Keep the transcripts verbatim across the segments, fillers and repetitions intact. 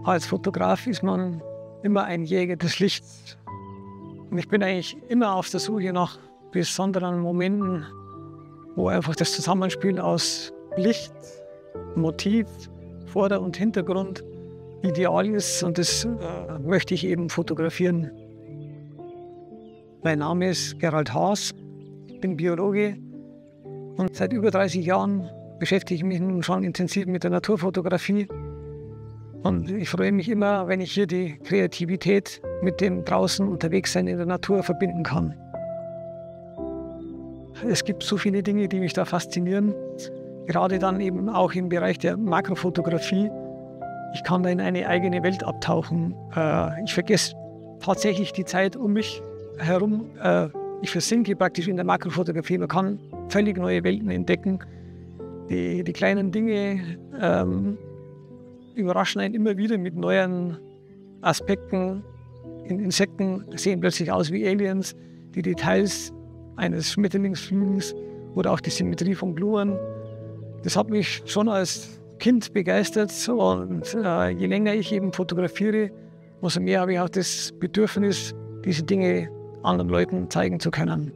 Als Fotograf ist man immer ein Jäger des Lichts. Und ich bin eigentlich immer auf der Suche nach besonderen Momenten, wo einfach das Zusammenspiel aus Licht, Motiv, Vorder- und Hintergrund ideal ist. Und das äh, möchte ich eben fotografieren. Mein Name ist Gerald Haas, ich bin Biologe und seit über dreißig Jahren beschäftige ich mich nun schon intensiv mit der Naturfotografie. Und ich freue mich immer, wenn ich hier die Kreativität mit dem draußen unterwegs sein in der Natur verbinden kann. Es gibt so viele Dinge, die mich da faszinieren, gerade dann eben auch im Bereich der Makrofotografie. Ich kann da in eine eigene Welt abtauchen. Ich vergesse tatsächlich die Zeit um mich herum. Ich versinke praktisch in der Makrofotografie. Man kann völlig neue Welten entdecken. Die, die kleinen Dinge ähm, überraschen einen immer wieder mit neuen Aspekten. Insekten sehen plötzlich aus wie Aliens. Die Details eines Schmetterlingsflügels oder auch die Symmetrie von Blumen. Das hat mich schon als Kind begeistert und äh, je länger ich eben fotografiere, umso mehr habe ich auch das Bedürfnis, diese Dinge anderen Leuten zeigen zu können.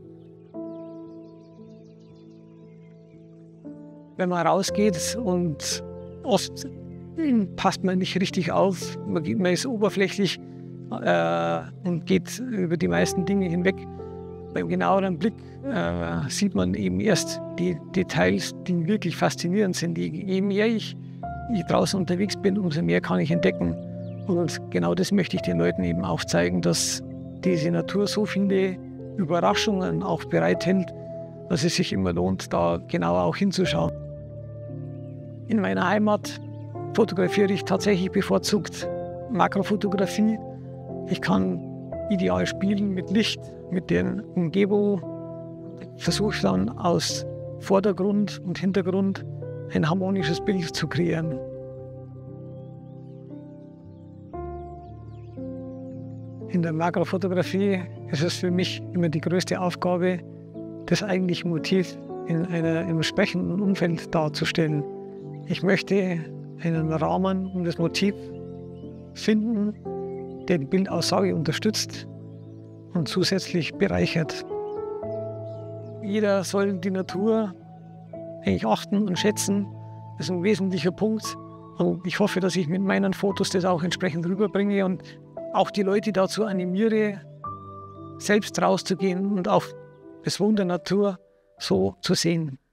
Wenn man rausgeht und oft passt man nicht richtig auf, man, geht, man ist oberflächlich äh, und geht über die meisten Dinge hinweg. Beim genaueren Blick äh, sieht man eben erst die Details, die wirklich faszinierend sind. Je mehr ich, ich draußen unterwegs bin, umso mehr kann ich entdecken. Und genau das möchte ich den Leuten eben aufzeigen, dass diese Natur so viele Überraschungen auch bereithält, dass es sich immer lohnt, da genauer auch hinzuschauen. In meiner Heimat fotografiere ich tatsächlich bevorzugt Makrofotografie. Ich kann ideal spielen mit Licht, mit der Umgebung. Versuche dann aus Vordergrund und Hintergrund ein harmonisches Bild zu kreieren. In der Makrofotografie ist es für mich immer die größte Aufgabe, das eigentliche Motiv in einem entsprechenden Umfeld darzustellen. Ich möchte einen Rahmen um das Motiv finden, der die Bildaussage unterstützt und zusätzlich bereichert. Jeder soll die Natur eigentlich achten und schätzen. Das ist ein wesentlicher Punkt. Und ich hoffe, dass ich mit meinen Fotos das auch entsprechend rüberbringe und auch die Leute dazu animiere, selbst rauszugehen und auch das Wunder Natur so zu sehen.